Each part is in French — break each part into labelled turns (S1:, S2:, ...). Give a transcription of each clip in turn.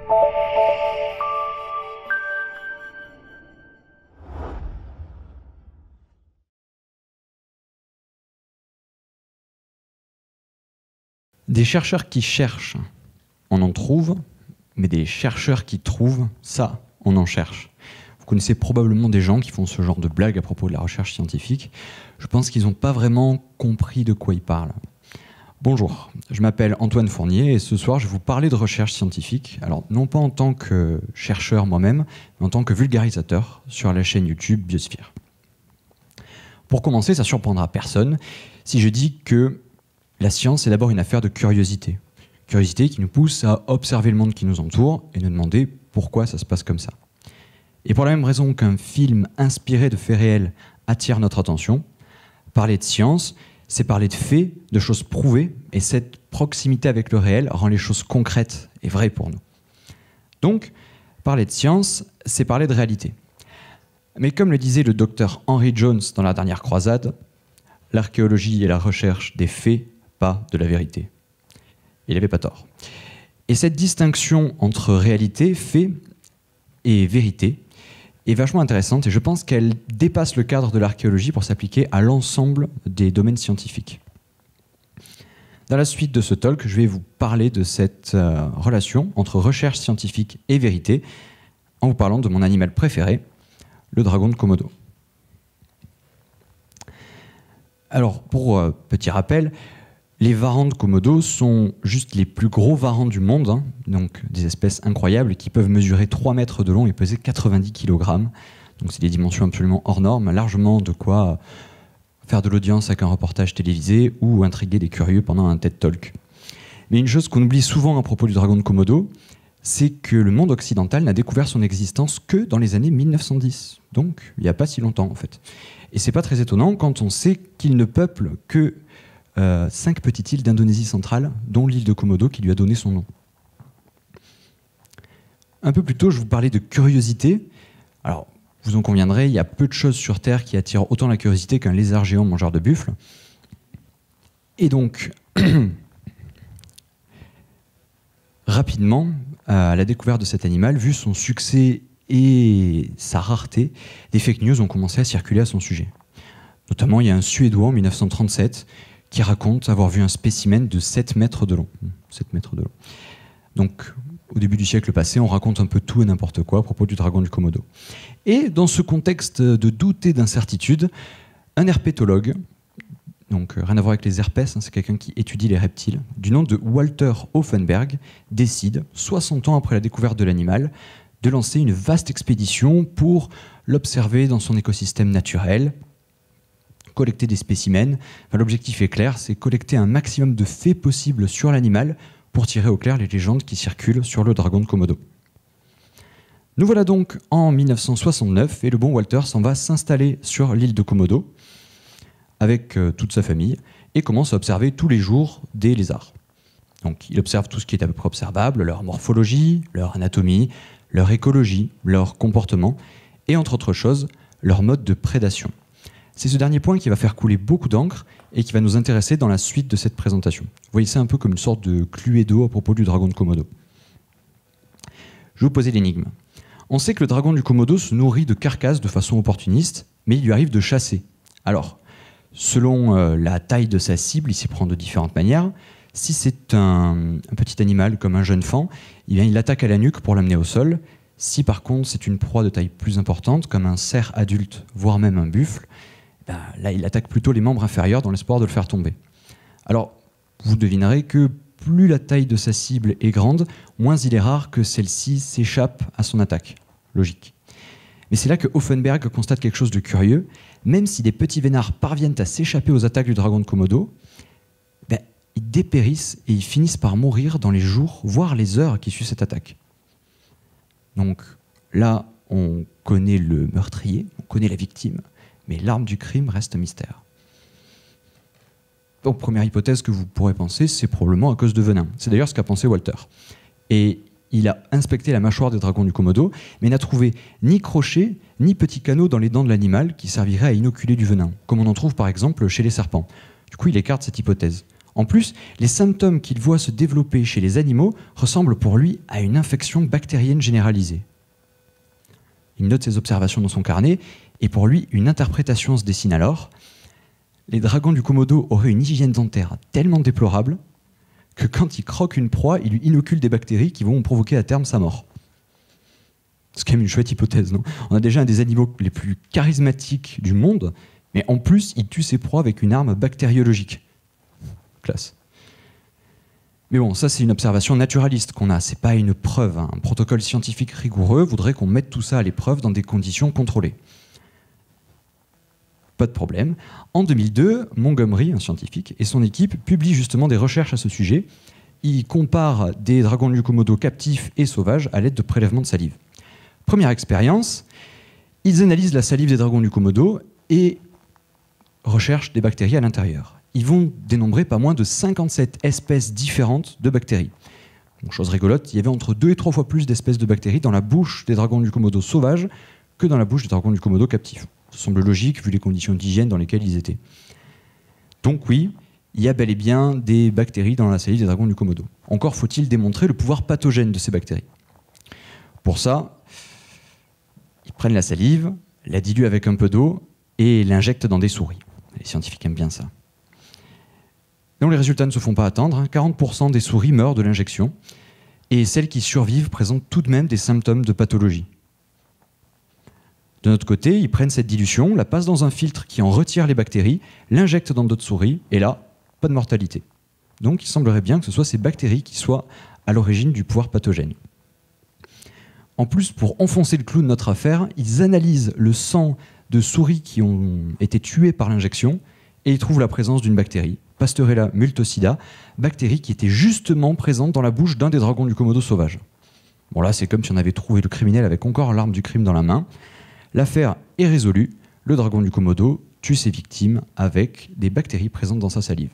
S1: Des chercheurs qui cherchent, on en trouve, mais des chercheurs qui trouvent, ça, on en cherche. Vous connaissez probablement des gens qui font ce genre de blagues à propos de la recherche scientifique. Je pense qu'ils n'ont pas vraiment compris de quoi ils parlent. Bonjour, je m'appelle Antoine Fournier et ce soir je vais vous parler de recherche scientifique. Alors non pas en tant que chercheur moi-même, mais en tant que vulgarisateur sur la chaîne YouTube Biosphere. Pour commencer, ça surprendra personne si je dis que la science est d'abord une affaire de curiosité. Curiosité qui nous pousse à observer le monde qui nous entoure et nous demander pourquoi ça se passe comme ça. Et pour la même raison qu'un film inspiré de faits réels attire notre attention, parler de science, c'est parler de faits, de choses prouvées, et cette proximité avec le réel rend les choses concrètes et vraies pour nous. Donc, parler de science, c'est parler de réalité. Mais comme le disait le docteur Henry Jones dans La Dernière Croisade, l'archéologie est la recherche des faits, pas de la vérité. Il n'avait pas tort. Et cette distinction entre réalité, fait et vérité est vachement intéressante et je pense qu'elle dépasse le cadre de l'archéologie pour s'appliquer à l'ensemble des domaines scientifiques. Dans la suite de ce talk, je vais vous parler de cette relation entre recherche scientifique et vérité en vous parlant de mon animal préféré, le dragon de Komodo. Alors, pour petit rappel, les varans de Komodo sont juste les plus gros varans du monde, hein, donc des espèces incroyables qui peuvent mesurer 3 mètres de long et peser 90 kg. Donc c'est des dimensions absolument hors normes, largement de quoi faire de l'audience avec un reportage télévisé ou intriguer des curieux pendant un TED Talk. Mais une chose qu'on oublie souvent à propos du dragon de Komodo, c'est que le monde occidental n'a découvert son existence que dans les années 1910, donc il n'y a pas si longtemps en fait. Et c'est pas très étonnant quand on sait qu'il ne peuple que 5 petites îles d'Indonésie centrale, dont l'île de Komodo qui lui a donné son nom. Un peu plus tôt, je vous parlais de curiosité. Alors, vous en conviendrez, il y a peu de choses sur Terre qui attirent autant la curiosité qu'un lézard géant mangeur de buffle. Et donc, rapidement, à la découverte de cet animal, vu son succès et sa rareté, des fake news ont commencé à circuler à son sujet. Notamment, il y a un Suédois en 1937 qui raconte avoir vu un spécimen de 7 mètres de long. 7 mètres de long. Donc, au début du siècle passé, on raconte un peu tout et n'importe quoi à propos du dragon du Komodo. Et dans ce contexte de doute et d'incertitude, un herpétologue, donc rien à voir avec les herpès, hein, c'est quelqu'un qui étudie les reptiles, du nom de Walter Hoffenberg, décide, 60 ans après la découverte de l'animal, de lancer une vaste expédition pour l'observer dans son écosystème naturel, collecter des spécimens. Enfin, l'objectif est clair, c'est collecter un maximum de faits possibles sur l'animal pour tirer au clair les légendes qui circulent sur le dragon de Komodo. Nous voilà donc en 1969 et le bon Walter s'en va s'installer sur l'île de Komodo avec toute sa famille et commence à observer tous les jours des lézards. Donc il observe tout ce qui est à peu près observable, leur morphologie, leur anatomie, leur écologie, leur comportement et entre autres choses, leur mode de prédation. C'est ce dernier point qui va faire couler beaucoup d'encre et qui va nous intéresser dans la suite de cette présentation. Vous voyez ça un peu comme une sorte de Cluedo à propos du dragon de Komodo. Je vais vous poser l'énigme. On sait que le dragon du Komodo se nourrit de carcasses de façon opportuniste, mais il lui arrive de chasser. Alors, selon la taille de sa cible, il s'y prend de différentes manières. Si c'est un petit animal comme un jeune faon, il attaque à la nuque pour l'amener au sol. Si par contre c'est une proie de taille plus importante, comme un cerf adulte, voire même un buffle, là, il attaque plutôt les membres inférieurs dans l'espoir de le faire tomber. Alors, vous devinerez que plus la taille de sa cible est grande, moins il est rare que celle-ci s'échappe à son attaque. Logique. Mais c'est là que Hoffenberg constate quelque chose de curieux. Même si des petits vénards parviennent à s'échapper aux attaques du dragon de Komodo, ils dépérissent et ils finissent par mourir dans les jours, voire les heures qui suivent cette attaque. Donc là, on connaît le meurtrier, on connaît la victime, mais l'arme du crime reste un mystère. Donc, première hypothèse que vous pourrez penser, c'est probablement à cause de venin. C'est d'ailleurs ce qu'a pensé Walter. Et il a inspecté la mâchoire des dragons du Komodo, mais n'a trouvé ni crochet, ni petit canot dans les dents de l'animal qui servirait à inoculer du venin, comme on en trouve par exemple chez les serpents. Du coup, il écarte cette hypothèse. En plus, les symptômes qu'il voit se développer chez les animaux ressemblent pour lui à une infection bactérienne généralisée. Il note ses observations dans son carnet et pour lui, une interprétation se dessine alors. Les dragons du Komodo auraient une hygiène dentaire tellement déplorable que quand ils croquent une proie, ils lui inoculent des bactéries qui vont provoquer à terme sa mort. C'est quand même une chouette hypothèse, non? On a déjà un des animaux les plus charismatiques du monde, mais en plus, il tue ses proies avec une arme bactériologique. Classe. Mais bon, ça c'est une observation naturaliste qu'on a, c'est pas une preuve. Un protocole scientifique rigoureux voudrait qu'on mette tout ça à l'épreuve dans des conditions contrôlées. Pas de problème. En 2002, Montgomery, un scientifique, et son équipe publient justement des recherches à ce sujet. Ils comparent des dragons du Komodo captifs et sauvages à l'aide de prélèvements de salive. Première expérience, ils analysent la salive des dragons du Komodo et recherchent des bactéries à l'intérieur. Ils vont dénombrer pas moins de 57 espèces différentes de bactéries. Bon, chose rigolote, il y avait entre 2 et 3 fois plus d'espèces de bactéries dans la bouche des dragons du Komodo sauvages que dans la bouche des dragons du Komodo captifs. Ça semble logique vu les conditions d'hygiène dans lesquelles ils étaient. Donc oui, il y a bel et bien des bactéries dans la salive des dragons du Komodo. Encore faut-il démontrer le pouvoir pathogène de ces bactéries. Pour ça, ils prennent la salive, la diluent avec un peu d'eau et l'injectent dans des souris. Les scientifiques aiment bien ça. Donc les résultats ne se font pas attendre. 40% des souris meurent de l'injection et celles qui survivent présentent tout de même des symptômes de pathologie. De notre côté, ils prennent cette dilution, la passent dans un filtre qui en retire les bactéries, l'injectent dans d'autres souris et là, pas de mortalité. Donc il semblerait bien que ce soit ces bactéries qui soient à l'origine du pouvoir pathogène. En plus, pour enfoncer le clou de notre affaire, ils analysent le sang de souris qui ont été tuées par l'injection et ils trouvent la présence d'une bactérie, Pasteurella multocida, bactérie qui était justement présente dans la bouche d'un des dragons du Komodo sauvage. Bon là, c'est comme si on avait trouvé le criminel avec encore l'arme du crime dans la main. L'affaire est résolue, le dragon du Komodo tue ses victimes avec des bactéries présentes dans sa salive.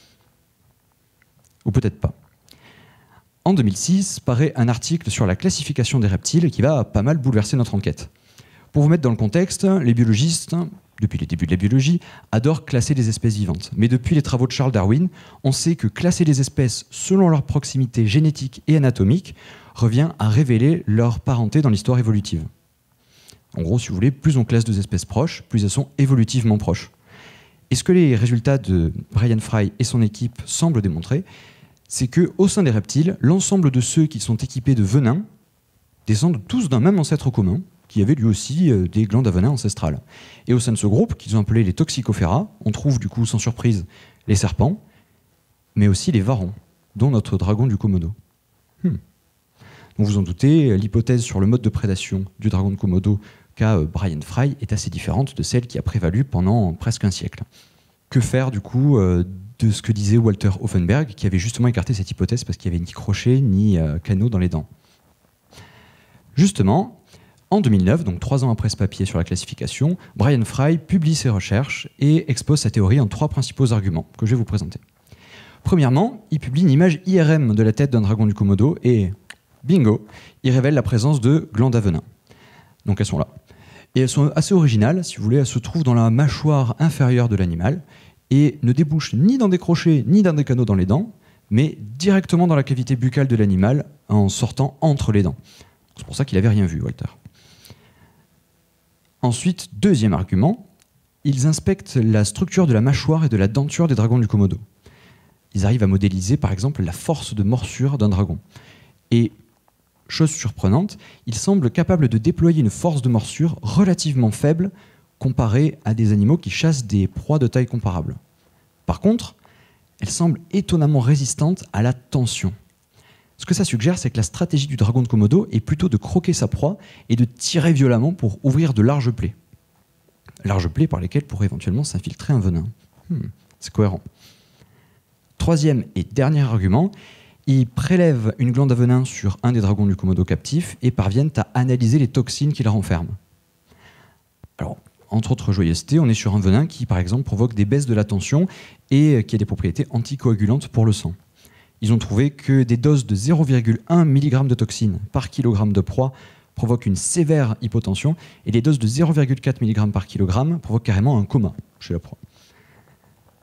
S1: Ou peut-être pas. En 2006, paraît un article sur la classification des reptiles qui va pas mal bouleverser notre enquête. Pour vous mettre dans le contexte, les biologistes, depuis les débuts de la biologie, adorent classer les espèces vivantes. Mais depuis les travaux de Charles Darwin, on sait que classer les espèces selon leur proximité génétique et anatomique revient à révéler leur parenté dans l'histoire évolutive. En gros, si vous voulez, plus on classe deux espèces proches, plus elles sont évolutivement proches. Et ce que les résultats de Brian Fry et son équipe semblent démontrer, c'est qu'au sein des reptiles, l'ensemble de ceux qui sont équipés de venin descendent tous d'un même ancêtre commun, qui avait lui aussi des glandes à venin ancestrales. Et au sein de ce groupe, qu'ils ont appelé les Toxicofera, on trouve du coup, sans surprise, les serpents, mais aussi les varans, dont notre dragon du Komodo. Donc vous en doutez, l'hypothèse sur le mode de prédation du dragon de Komodo qu'a Brian Fry est assez différente de celle qui a prévalu pendant presque un siècle. Que faire du coup de ce que disait Walter Hoffenberg, qui avait justement écarté cette hypothèse parce qu'il n'y avait ni crochet ni canaux dans les dents? Justement, en 2009, donc 3 ans après ce papier sur la classification, Brian Fry publie ses recherches et expose sa théorie en 3 principaux arguments que je vais vous présenter. Premièrement, il publie une image IRM de la tête d'un dragon du Komodo et bingo, il révèle la présence de glandes à venin. Donc elles sont là. Et elles sont assez originales, si vous voulez, elles se trouvent dans la mâchoire inférieure de l'animal et ne débouchent ni dans des crochets ni dans des canaux dans les dents, mais directement dans la cavité buccale de l'animal en sortant entre les dents. C'est pour ça qu'il n'avait rien vu, Walter. Ensuite, deuxième argument, ils inspectent la structure de la mâchoire et de la denture des dragons du Komodo. Ils arrivent à modéliser, par exemple, la force de morsure d'un dragon. Et, chose surprenante, ils semblent capables de déployer une force de morsure relativement faible comparée à des animaux qui chassent des proies de taille comparable. Par contre, elle semble étonnamment résistante à la tension. Ce que ça suggère, c'est que la stratégie du dragon de Komodo est plutôt de croquer sa proie et de tirer violemment pour ouvrir de larges plaies. Larges plaies par lesquelles pourrait éventuellement s'infiltrer un venin. C'est cohérent. Troisième et dernier argument, ils prélèvent une glande à venin sur un des dragons du Komodo captif et parviennent à analyser les toxines qui la renferment. Alors, entre autres joyeusetés, on est sur un venin qui, par exemple, provoque des baisses de la tension et qui a des propriétés anticoagulantes pour le sang. Ils ont trouvé que des doses de 0,1 mg de toxines par kilogramme de proie provoquent une sévère hypotension et des doses de 0,4 mg par kilogramme provoquent carrément un coma chez la proie.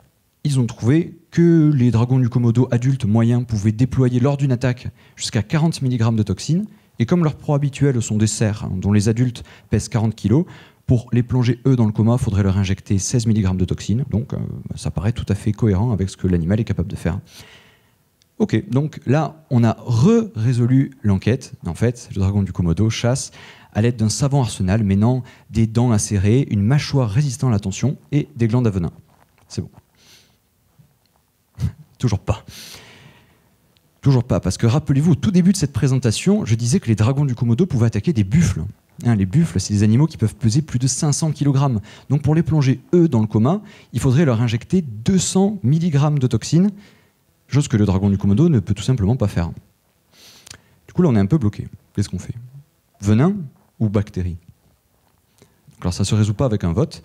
S1: ils ont trouvé que les dragons du Komodo adultes moyens pouvaient déployer lors d'une attaque jusqu'à 40 mg de toxines. Et comme leurs proies habituelles sont des cerfs, dont les adultes pèsent 40 kg, pour les plonger eux dans le coma, il faudrait leur injecter 16 mg de toxines. Donc ça paraît tout à fait cohérent avec ce que l'animal est capable de faire. Ok, donc là, on a résolu l'enquête. En fait, le dragon du Komodo chasse à l'aide d'un savant arsenal mêlant des dents acérées, une mâchoire résistant à la tension et des glandes à venin. C'est bon. Toujours pas. Toujours pas, parce que rappelez-vous, au tout début de cette présentation, je disais que les dragons du Komodo pouvaient attaquer des buffles. Les buffles, c'est des animaux qui peuvent peser plus de 500 kg. Donc pour les plonger, eux, dans le coma, il faudrait leur injecter 200 mg de toxines, chose que le dragon du Komodo ne peut tout simplement pas faire. Du coup, là, on est un peu bloqué. Qu'est-ce qu'on fait? Venin ou bactéries? Alors ça ne se résout pas avec un vote.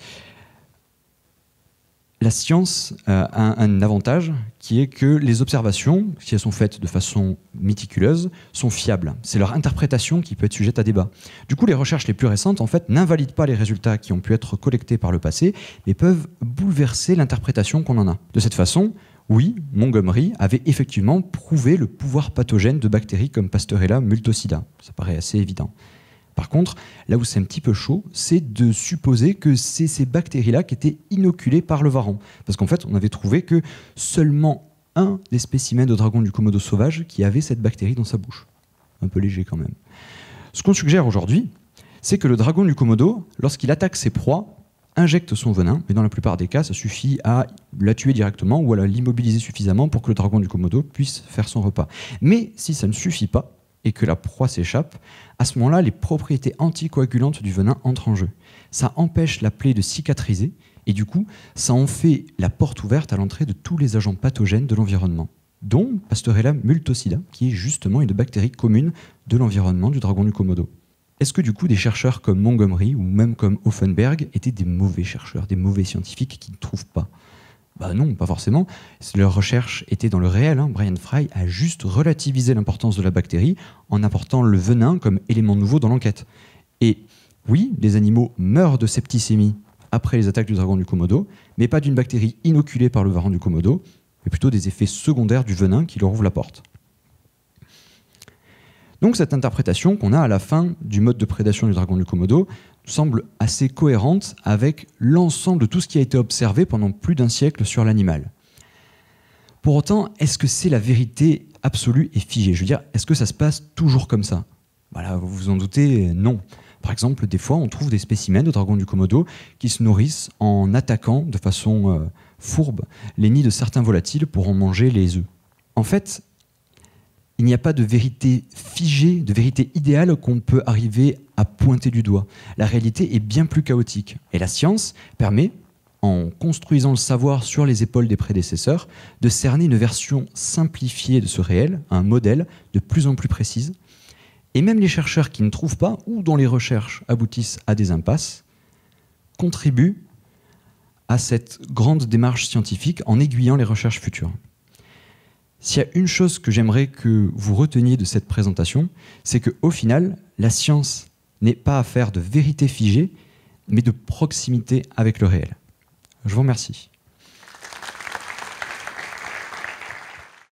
S1: La science a un avantage qui est que les observations, si elles sont faites de façon méticuleuse, sont fiables. C'est leur interprétation qui peut être sujette à débat. Du coup, les recherches les plus récentes, en fait, n'invalident pas les résultats qui ont pu être collectés par le passé, mais peuvent bouleverser l'interprétation qu'on en a. De cette façon, oui, Montgomery avait effectivement prouvé le pouvoir pathogène de bactéries comme Pasteurella multocida. Ça paraît assez évident. Par contre, là où c'est un petit peu chaud, c'est de supposer que c'est ces bactéries-là qui étaient inoculées par le varan. Parce qu'en fait, on avait trouvé que seulement un des spécimens de dragon du Komodo sauvage qui avait cette bactérie dans sa bouche. Un peu léger quand même. Ce qu'on suggère aujourd'hui, c'est que le dragon du Komodo, lorsqu'il attaque ses proies, injecte son venin, mais dans la plupart des cas, ça suffit à la tuer directement ou à l'immobiliser suffisamment pour que le dragon du Komodo puisse faire son repas. Mais si ça ne suffit pas, et que la proie s'échappe, à ce moment-là, les propriétés anticoagulantes du venin entrent en jeu. Ça empêche la plaie de cicatriser, et du coup, ça en fait la porte ouverte à l'entrée de tous les agents pathogènes de l'environnement, dont Pasteurella multocida, qui est justement une bactérie commune de l'environnement du dragon du Komodo. Est-ce que du coup, des chercheurs comme Montgomery, ou même comme Offenberg, étaient des mauvais chercheurs, des mauvais scientifiques qui ne trouvent pas? Bah non, pas forcément. Leur recherche était dans le réel. Brian Fry a juste relativisé l'importance de la bactérie en apportant le venin comme élément nouveau dans l'enquête. Et oui, les animaux meurent de septicémie après les attaques du dragon du Komodo, mais pas d'une bactérie inoculée par le varan du Komodo, mais plutôt des effets secondaires du venin qui leur ouvre la porte. Donc cette interprétation qu'on a à la fin du mode de prédation du dragon du Komodo semble assez cohérente avec l'ensemble de tout ce qui a été observé pendant plus d'un siècle sur l'animal. Pour autant, est-ce que c'est la vérité absolue et figée? Je veux dire, est-ce que ça se passe toujours comme ça? Voilà, vous vous en doutez, non. Par exemple, des fois, on trouve des spécimens de dragon du Komodo qui se nourrissent en attaquant de façon fourbe les nids de certains volatiles pour en manger les œufs. En fait, il n'y a pas de vérité figée, de vérité idéale qu'on peut arriver à pointer du doigt. La réalité est bien plus chaotique. Et la science permet, en construisant le savoir sur les épaules des prédécesseurs, de cerner une version simplifiée de ce réel, un modèle de plus en plus précise. Et même les chercheurs qui ne trouvent pas, ou dont les recherches aboutissent à des impasses, contribuent à cette grande démarche scientifique en aiguillant les recherches futures. S'il y a une chose que j'aimerais que vous reteniez de cette présentation, c'est qu'au final, la science n'est pas affaire de vérité figée, mais de proximité avec le réel. Je vous remercie.